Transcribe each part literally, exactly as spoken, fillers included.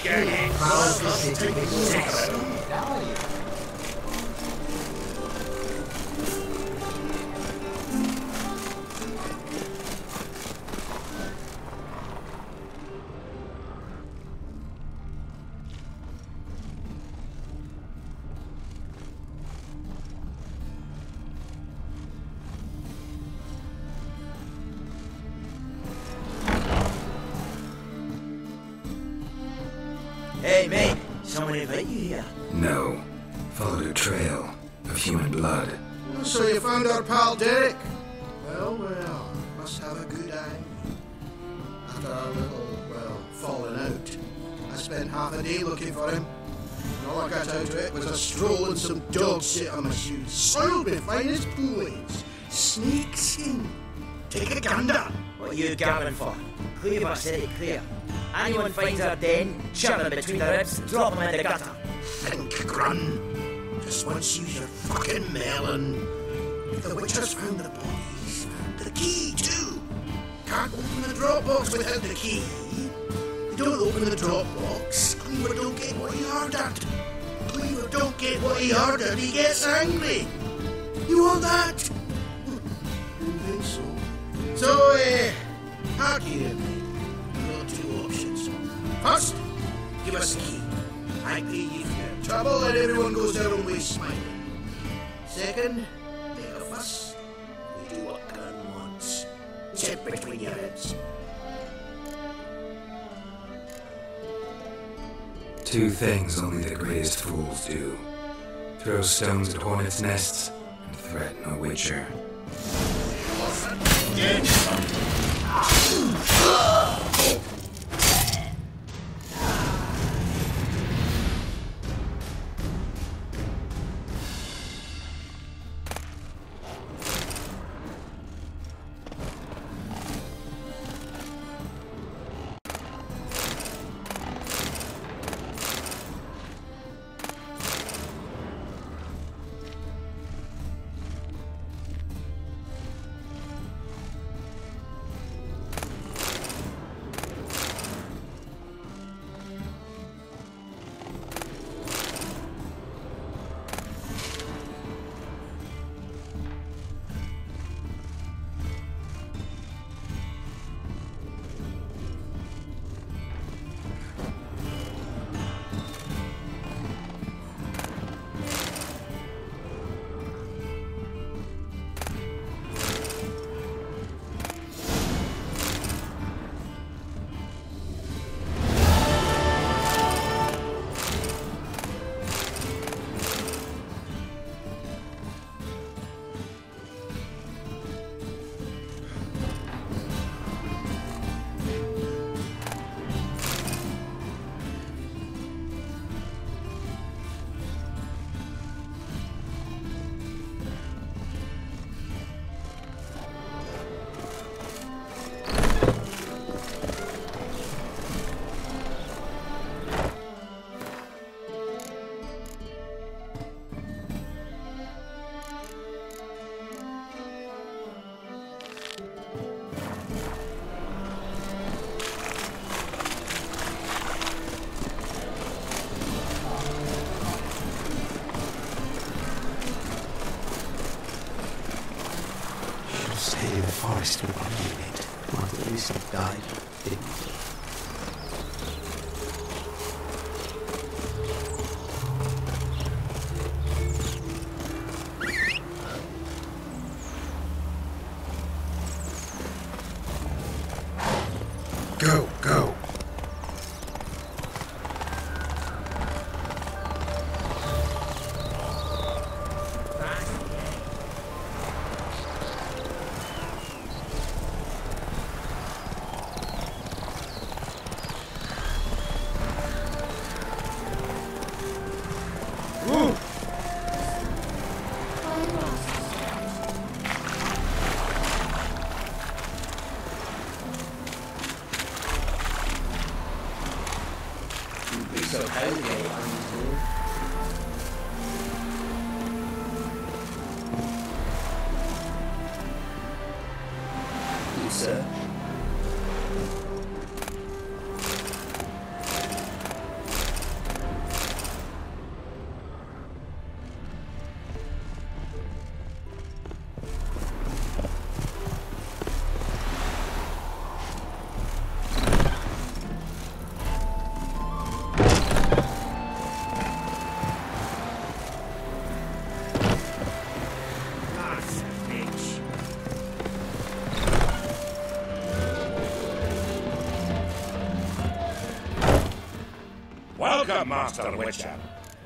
Hey, mate. Someone invite you here? No. Followed a trail of human blood. So you found our pal Derek? Well, well, must have a good eye. After our little, well, falling out, I spent half a day looking for him. And all I got out of it was a stroll and some dog shit on my shoes. Soiled with finest poolways. Snake skin. Take a gander. What are you gabbing for? Cleaver said it clear. Anyone finds our den, shove him between the ribs and drop him in the gutter. Think, Grun. Just once use your fucking melon. If the Witchers found the bodies, the key too. Can't open the Dropbox without the key. You don't open the Dropbox, Cleaver don't get what he ordered. Cleaver don't get what he ordered, he gets angry. You want that? Don't think so. So, eh, uh, how do you mate? You've got two options. First, give us the key. I pay you for your trouble and everyone goes their own way smiling. Second, make a fuss. We do what Gun wants. Sit between your ribs. Two things only the greatest fools do. Throw stones at hornets' nests and threaten a witcher. Say the forest would illuminate. Well, at least it died, didn't it? Go, go. So how do they you, sir? Welcome, Master Witcher.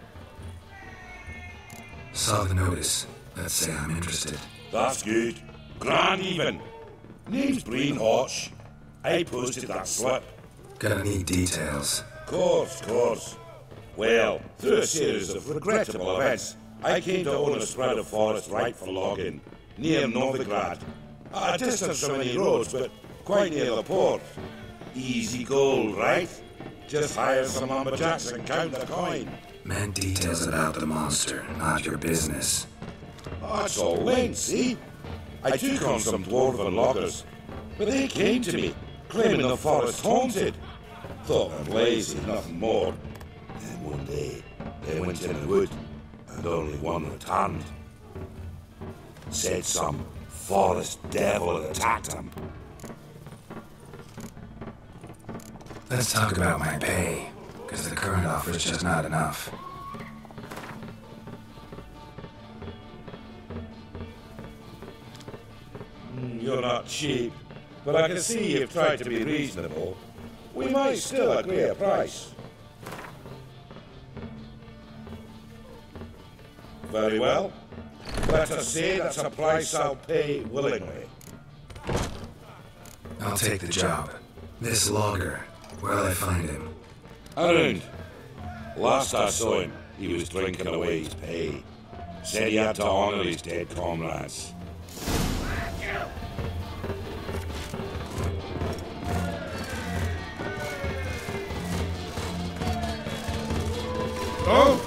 Saw the notice. Let's say I'm interested. That's good. Grand even. Name's Breen Hodge. I posted that slip. Gonna need details. Course, course. Well, through a series of regrettable events, I came to own a spread of forest right for logging, near Novigrad. At a distance from any roads, but quite near the port. Easy gold, right? Just hire some lumberjacks and count the coin. Meant details about the monster, not your business. That's all linked, see? I took on some dwarven loggers, but they came to me, claiming the forest haunted. Thought them lazy, nothing more. Then one day, they went in the wood, and only one returned. Said some forest devil had attacked him. Let's talk about my pay, because the current offer is just not enough. You're not cheap, but I can see you've tried to be reasonable. We might still agree a price. Very well. Let us say that's a price I'll pay willingly. I'll take the job. This logger, where'll I find him? Around. Last I saw him, he was drinking away his pay. Said he had to honor his dead comrades. Oh!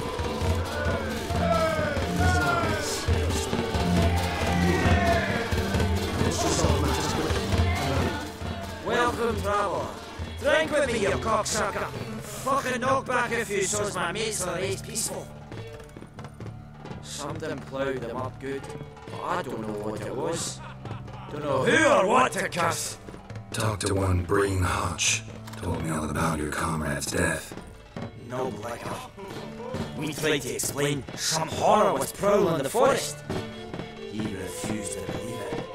Welcome, traveller. Drink with me, you cocksucker. Fucking knock back a few so's my mates are raised peaceful. Something ploughed them up good, but I don't know what it was. Don't know who or what to cuss. Talked to one Breen Hodge. Told me all about your comrade's death. No liquor. We tried to explain some horror was prowling the forest. He refused to believe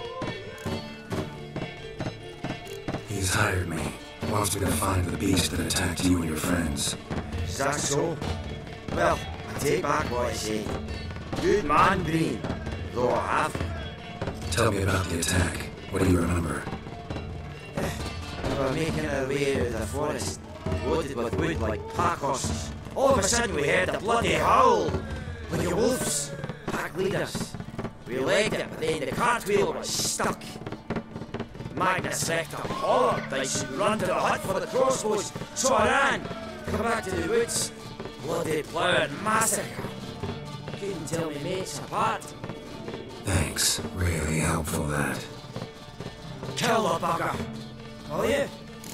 it. He's hired me. Wants me to find the beast that attacked you and your friends. Is that so? Well, I take back what I say. Good man, Breen. Though I have. Tell me about the attack. What do you remember? We were making our way out of the forest, loaded with wood like pack horses. All of a sudden we heard a bloody howl, like the wolves, pack leaders. We legged it, but then the cartwheel was stuck. Magnus Rector hollered I should run to the hut for the crossbows, so I ran. Come back to the woods, bloody plough and massacre. Couldn't tell me mates apart. Thanks. Really helpful, that. Kill the bugger, will you?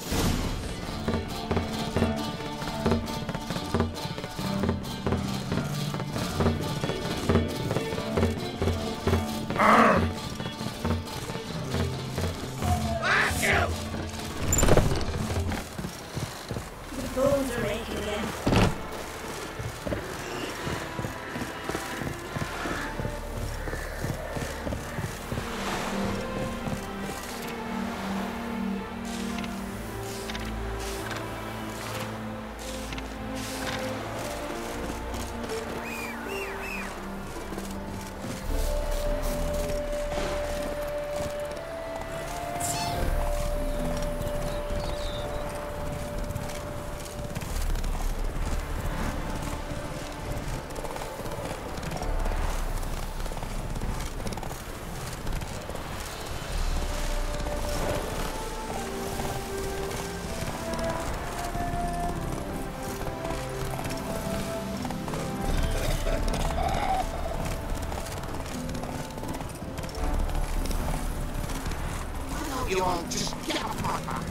You all just get off my back.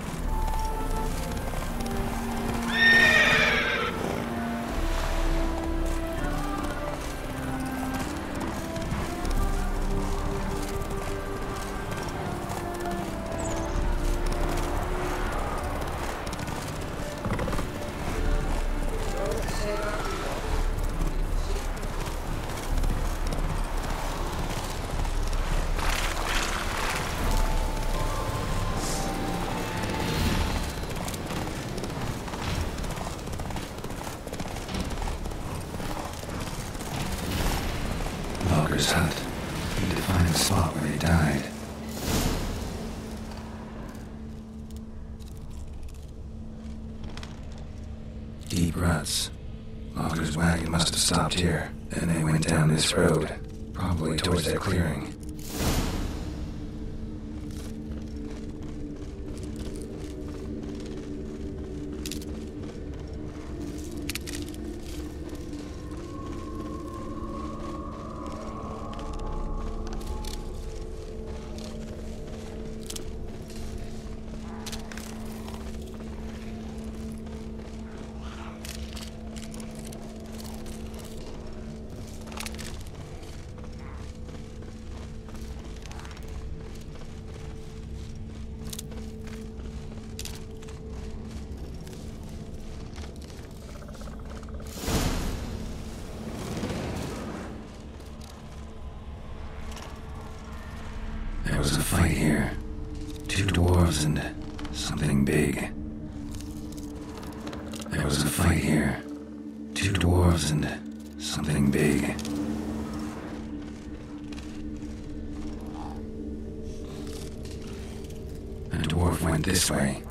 Logger's hut. Need to find the spot where they died. Deep ruts. Logger's wagon must have stopped here, and they went down this road, probably towards their clearing. There was a fight here. Two dwarves and something big. There was a fight here. Two dwarves and something big. A dwarf went this way.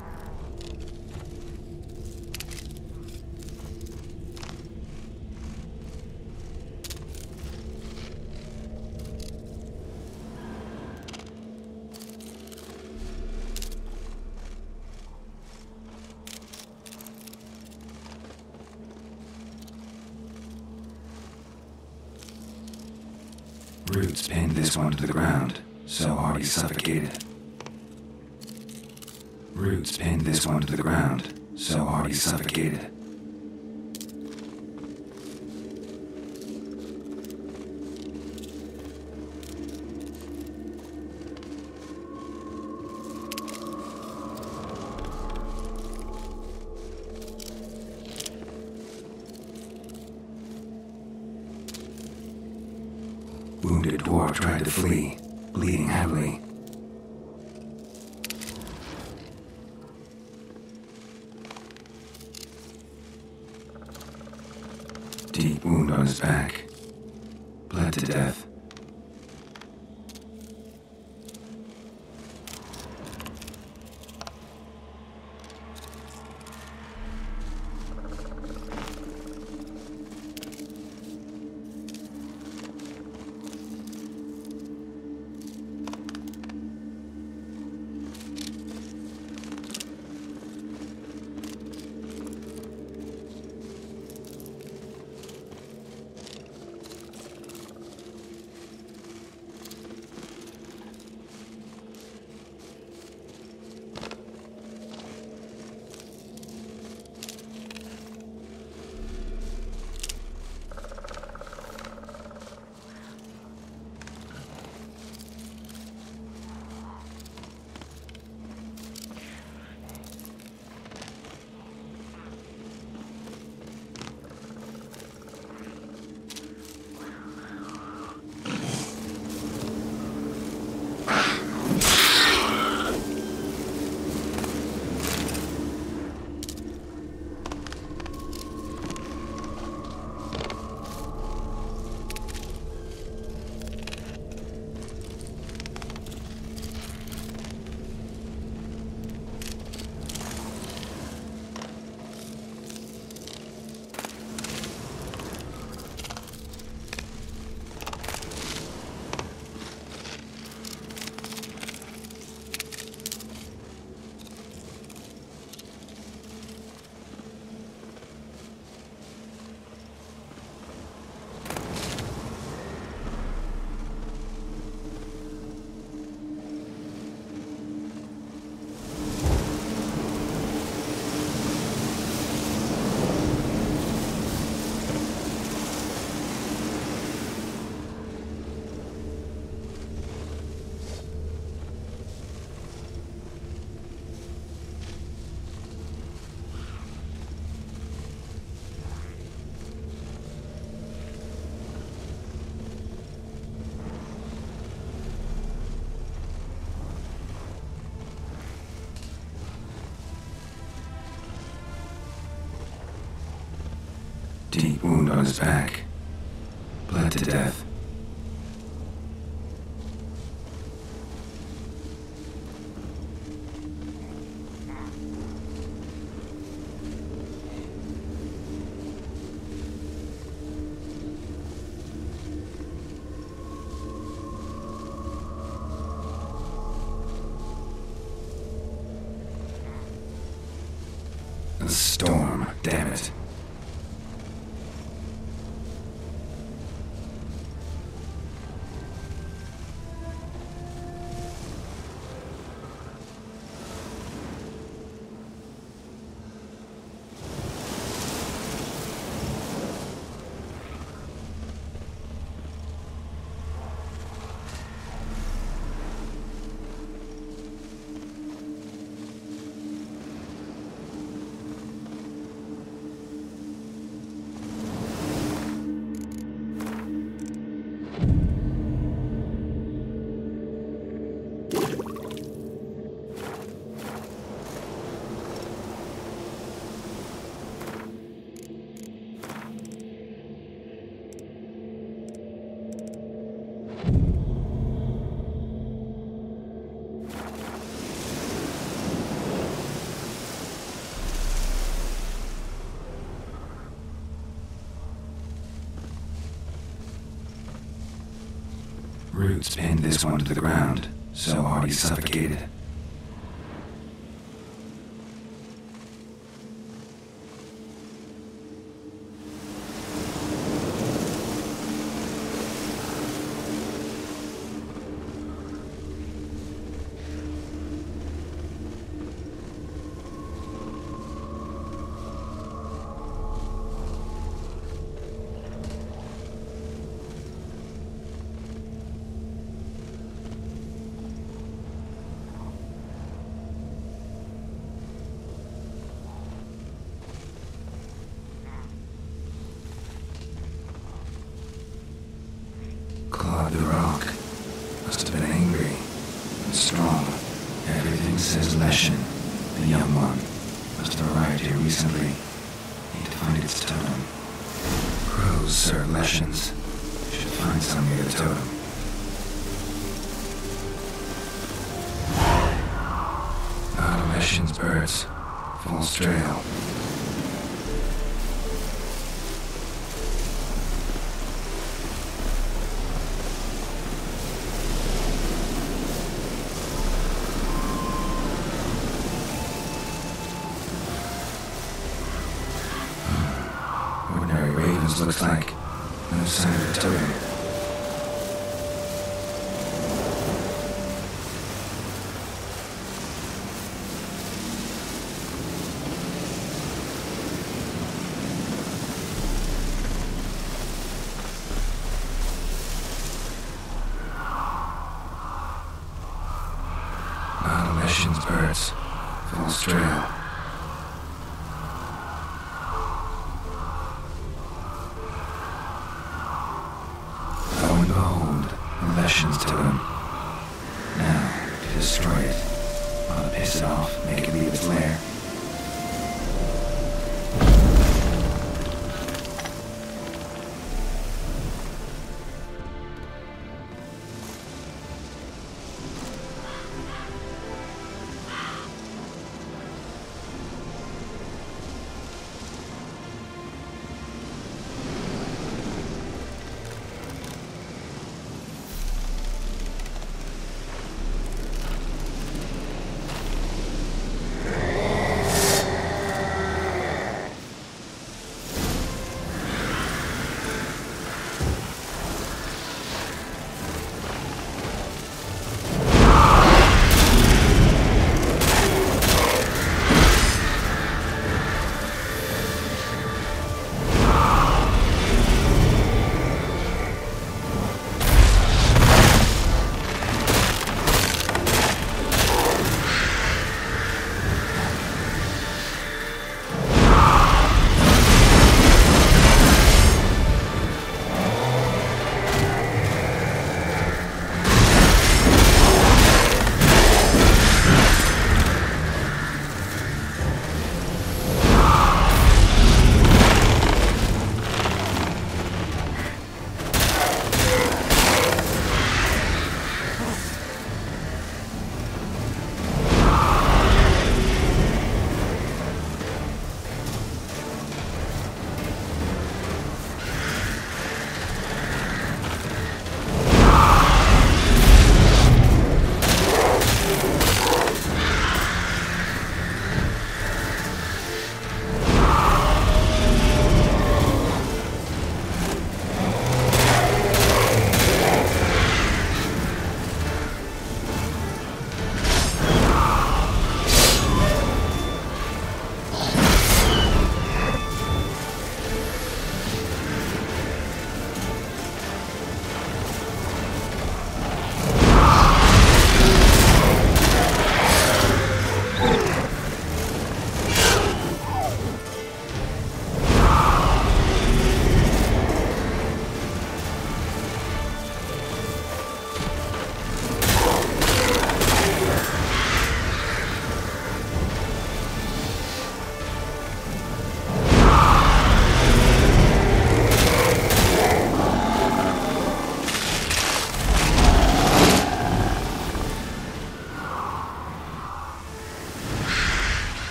Roots pinned this one to the ground, so hard he suffocated. Roots pinned this one to the ground, so hard he suffocated. Wounded dwarf tried to flee, bleeding heavily. Deep wound on his back. Bled to death. Deep wound on his back. Bled to death. A storm, damn it. Roots pinned this one to the ground, so hard he suffocated. Clawed the rock. Must have been angry and strong. Everything says Leshen, the young one. Must have arrived here recently. Need to find its totem. Crows serve Leshens. Should find some near the totem. Not a Leshen's birds. False trail. Looks like no sign of a totem. Not a Leshen's birds. False trail. Leshen's totem. Now, to destroy it. I'll piss it off, make it leave its lair.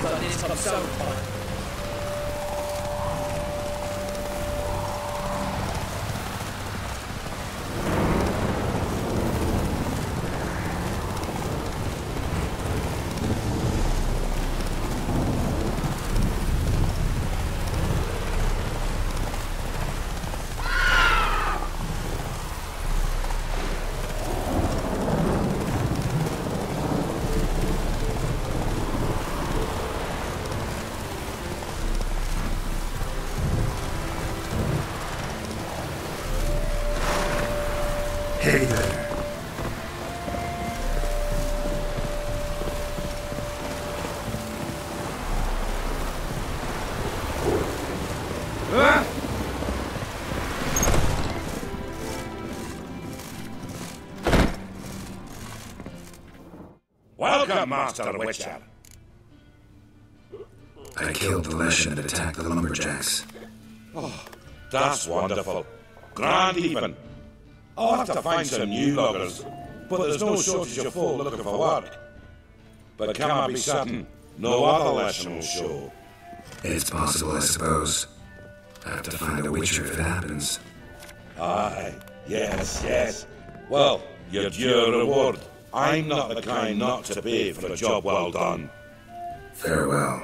arrived on this from Southport. Hey there. Welcome, Master Witcher. I killed the Leshen that attacked the lumberjacks. Oh, that's wonderful. Grand even. I'll have to find some new loggers, but there's no shortage of folk looking for work. But can I be certain no other Leshen will show? It's possible, I suppose. I have to find a Witcher if it happens. Aye, yes, yes. Well, your due reward. I'm not the kind not to pay for a job well done. Farewell.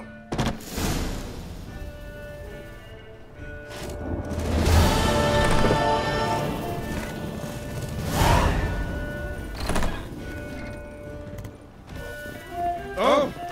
Oh?